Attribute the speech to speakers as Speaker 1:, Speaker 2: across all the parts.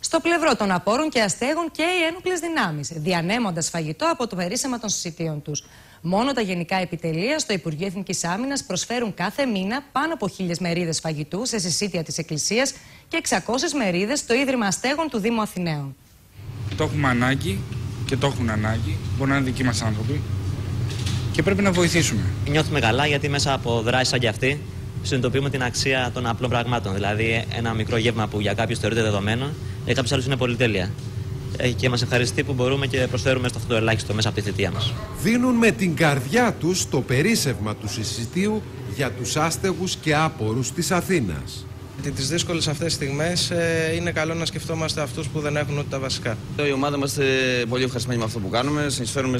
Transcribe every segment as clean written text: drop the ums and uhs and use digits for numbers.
Speaker 1: Στο πλευρό των απόρων και αστέγων και οι ένοπλες δυνάμεις, διανέμοντας φαγητό από το περίσσεμα των συσιτίων τους. Μόνο τα γενικά επιτελεία στο Υπουργείο Εθνικής Άμυνας προσφέρουν κάθε μήνα πάνω από 1.000 μερίδες φαγητού σε συσίτια της Εκκλησίας και 600 μερίδες στο Ίδρυμα Αστέγων του Δήμου Αθηναίων.
Speaker 2: Το έχουμε ανάγκη και το έχουν ανάγκη. Μπορεί να είναι δικοί μας άνθρωποι και πρέπει να βοηθήσουμε.
Speaker 3: Νιώθουμε καλά γιατί μέσα από δράσεις σαν και αυτή συνειδητοποιούμε την αξία των απλών πραγμάτων. Δηλαδή, ένα μικρό γεύμα που για κάποιους θεωρείται δεδομένο, για κάποιους άλλους είναι πολυτέλεια. Και μας ευχαριστεί που μπορούμε και προσφέρουμε στο αυτό το ελάχιστο μέσα από τη θητεία μας.
Speaker 4: Δίνουν με την καρδιά τους το περίσσευμα του συσιτίου για τους άστεγους και άπορους της Αθήνας.
Speaker 5: Τις δύσκολες αυτές τις στιγμές είναι καλό να σκεφτόμαστε αυτούς που δεν έχουν ούτε τα βασικά.
Speaker 6: Η ομάδα μας είναι πολύ ευχαριστημένη με αυτό που κάνουμε. Συνεισφέρουμε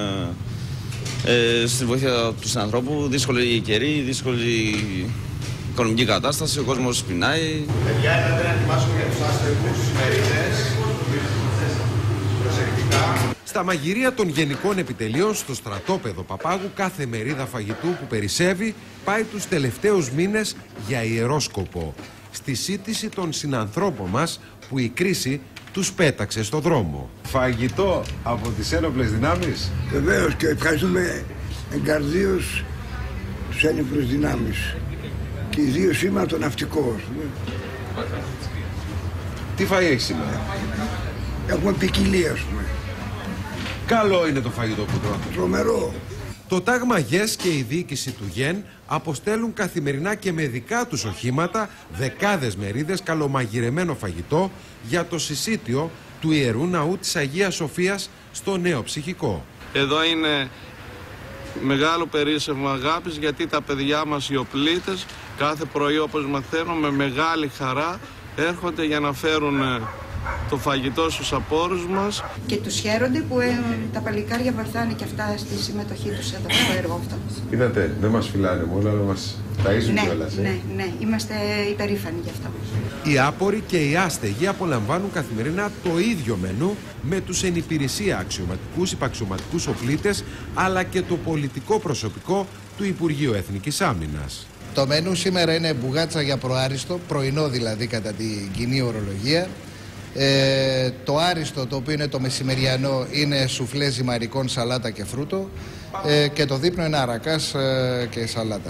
Speaker 6: στη βοήθεια του συνανθρώπου. Δύσκολη καιρή, δύσκολη οικονομική κατάσταση. Ο κόσμος πεινάει.
Speaker 7: Παιδιά, έλατε να ετοιμάσουμε για τους άστεγους μερίδες.
Speaker 4: Στα μαγειρία των Γενικών Επιτελείων στο στρατόπεδο Παπάγου, κάθε μερίδα φαγητού που περισσεύει πάει τους τελευταίους μήνες για ιερό σκοπό. Στη σύντηση των συνανθρώπων μας που η κρίση τους πέταξε στο δρόμο.
Speaker 7: Φαγητό από τις ένοπλες δυνάμεις.
Speaker 8: Βεβαίως, και ευχαριστούμε εγκαρδίως τους ένοπλες δυνάμεις. Και ιδίως σήμερα το ναυτικό.
Speaker 7: Τι φαΐ έχει σήμερα?
Speaker 8: Έχουμε ποικιλία, ας πούμε.
Speaker 7: Καλό είναι το φαγητό που τρώτε.
Speaker 8: Τρομερό.
Speaker 4: Το Τάγμα ΓΕΣ και η διοίκηση του ΓΕΝ αποστέλουν καθημερινά και με δικά τους οχήματα δεκάδες μερίδες καλομαγειρεμένο φαγητό για το συσίτιο του Ιερού Ναού της Αγίας Σοφίας στο Νέο Ψυχικό.
Speaker 9: Εδώ είναι μεγάλο περίσσευμα αγάπης, γιατί τα παιδιά μας οι οπλίτες κάθε πρωί, όπως μαθαίνουμε, με μεγάλη χαρά έρχονται για να φέρουν το φαγητό στους απόρους μας.
Speaker 10: Και τους χαίρονται που τα παλικάρια βοηθάνε και αυτά στη συμμετοχή τους εδώ στο έργο αυτό.
Speaker 7: Είδατε, δεν μας φυλάνε μόνο, αλλά μας ταΐζουν κιόλας.
Speaker 10: Ναι, είμαστε υπερήφανοι γι' αυτό.
Speaker 4: Οι άποροι και οι άστεγοι απολαμβάνουν καθημερινά το ίδιο μενού με τους εν υπηρεσία αξιωματικούς, υπαξιωματικούς οπλίτες, αλλά και το πολιτικό προσωπικό του Υπουργείου Εθνικής Άμυνας.
Speaker 11: Το μενού σήμερα είναι μπουγάτσα για προάριστο, πρωινό δηλαδή κατά την κοινή ορολογία. Το άριστο, το οποίο είναι το μεσημεριανό, είναι σουφλέ ζυμαρικών, σαλάτα και φρούτο, και το δείπνο είναι αρακάς και σαλάτα.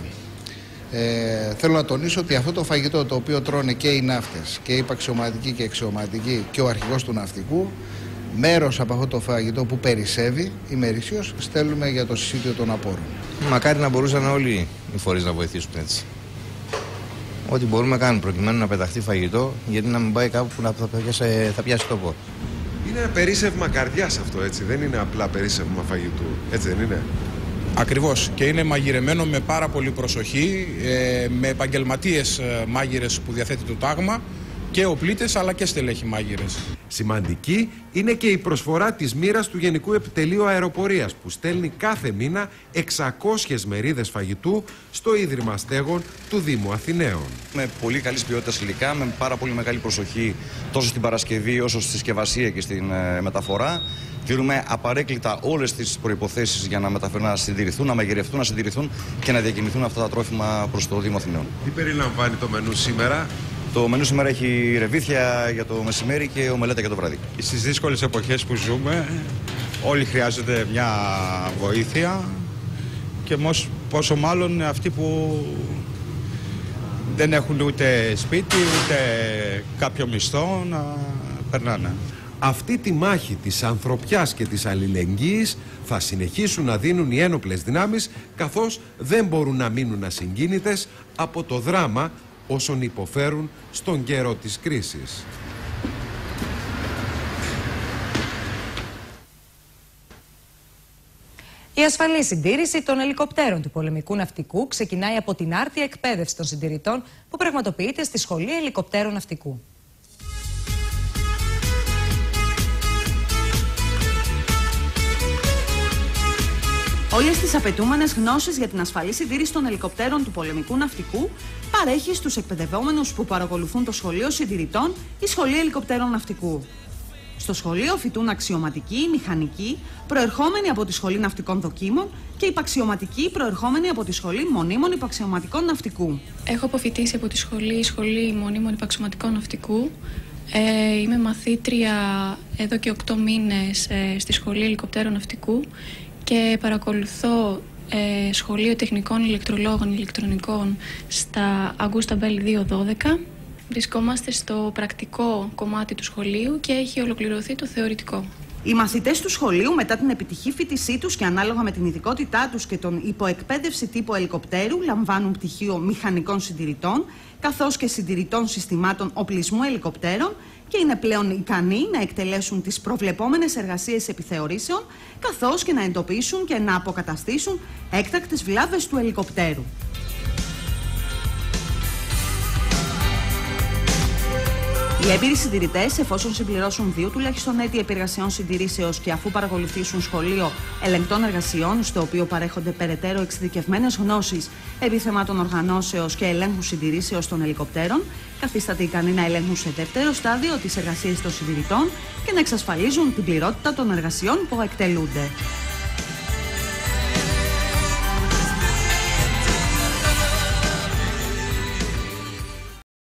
Speaker 11: Θέλω να τονίσω ότι αυτό το φαγητό, το οποίο τρώνε και οι ναύτες και οι υπαξιωματικοί και εξιωματικοί και ο αρχηγός του ναυτικού, μέρος από αυτό το φαγητό που περισσεύει ημερησίως στέλνουμε για το συσίτιο των απόρων.
Speaker 12: Μακάρι να μπορούσαν όλοι οι φορείς να βοηθήσουν έτσι. Ό,τι μπορούμε να κάνουμε προκειμένου να πεταχτεί φαγητό, γιατί να μην πάει κάπου που θα πιάσει τόπο.
Speaker 7: Είναι ένα περίσσευμα καρδιάς αυτό, έτσι. Δεν είναι απλά περίσσευμα φαγητού. Έτσι δεν είναι?
Speaker 2: Ακριβώς. Και είναι μαγειρεμένο με πάρα πολύ προσοχή, με επαγγελματίες μάγειρες που διαθέτει το Τάγμα, και οπλίτες αλλά και στελέχη μάγειρες.
Speaker 4: Σημαντική είναι και η προσφορά της μοίρας του Γενικού Επιτελείου Αεροπορίας, που στέλνει κάθε μήνα 600 μερίδες φαγητού στο Ίδρυμα Αστέγων του Δήμου Αθηναίων.
Speaker 6: Με πολύ καλής ποιότητας υλικά, με πάρα πολύ μεγάλη προσοχή τόσο στην παρασκευή όσο στη συσκευασία και στην μεταφορά. Τηρούμε απαρέκκλητα όλες τις προϋποθέσεις για να συντηρηθούν, να μαγειρευτούν, να συντηρηθούν και να διακινηθούν αυτά τα τρόφιμα προς το Δήμο Αθηναίων.
Speaker 7: Τι περιλαμβάνει το μενού σήμερα?
Speaker 6: Το μενού σήμερα έχει ρεβίθια για το μεσημέρι και ομελέτα για το βράδυ.
Speaker 2: Στις δύσκολες εποχές που ζούμε, όλοι χρειάζονται μια βοήθεια, και πόσο μάλλον αυτοί που δεν έχουν ούτε σπίτι ούτε κάποιο μισθό να περνάνε.
Speaker 4: Αυτή τη μάχη της ανθρωπιάς και της αλληλεγγύης θα συνεχίσουν να δίνουν οι ένοπλες δυνάμεις, καθώς δεν μπορούν να μείνουν ασυγκίνητες από το δράμα όσων υποφέρουν στον καιρό της κρίσης.
Speaker 1: Η ασφαλή συντήρηση των ελικοπτέρων του πολεμικού ναυτικού ξεκινάει από την άρτια εκπαίδευση των συντηρητών που πραγματοποιείται στη Σχολή Ελικοπτέρων Ναυτικού.
Speaker 13: Όλες τις απαιτούμενες γνώσεις για την ασφαλή συντήρηση των ελικοπτέρων του πολεμικού ναυτικού παρέχει στους εκπαιδευόμενους που παρακολουθούν το Σχολείο Συντηρητών η Σχολή Ελικοπτέρων Ναυτικού. Στο σχολείο φοιτούν αξιωματικοί, μηχανικοί, προερχόμενοι από τη Σχολή Ναυτικών Δοκίμων και υπαξιωματικοί προερχόμενοι από τη Σχολή Μονίμων Υπαξιωματικών Ναυτικού.
Speaker 14: Έχω αποφοιτήσει από τη Σχολή Μονίμων Υπαξιωματικών Ναυτικού. Είμαι μαθήτρια εδώ και 8 μήνες στη Σχολή Ελικοπτέρων Ναυτικού και παρακολουθώ Σχολείο Τεχνικών Ηλεκτρολόγων Ηλεκτρονικών στα Αγούστα Μπέλ 212. Βρισκόμαστε στο πρακτικό κομμάτι του σχολείου και έχει ολοκληρωθεί το θεωρητικό.
Speaker 13: Οι μαθητές του σχολείου, μετά την επιτυχή φοιτησή τους και ανάλογα με την ειδικότητά τους και τον υποεκπαίδευση τύπου ελικοπτέρου, λαμβάνουν πτυχίο μηχανικών συντηρητών, καθώς και συντηρητών συστημάτων οπλισμού ελικοπτέρων και είναι πλέον ικανοί να εκτελέσουν τις προβλεπόμενες εργασίες επιθεωρήσεων, καθώς και να εντοπίσουν και να αποκαταστήσουν έκτακτες βλάβες του ελικοπτέρου. Οι έμπειροι συντηρητές, εφόσον συμπληρώσουν 2 τουλάχιστον έτη επεργασιών συντηρήσεως και αφού παρακολουθήσουν σχολείο ελεγκτών εργασιών, στο οποίο παρέχονται περαιτέρω εξειδικευμένες γνώσεις επί θεμάτων οργανώσεως και ελέγχου συντηρήσεως των ελικοπτέρων, καθίσταται ικανοί να ελέγχουν σε δεύτερο στάδιο τις εργασίες των συντηρητών και να εξασφαλίζουν την πληρότητα των εργασιών που εκτελούνται.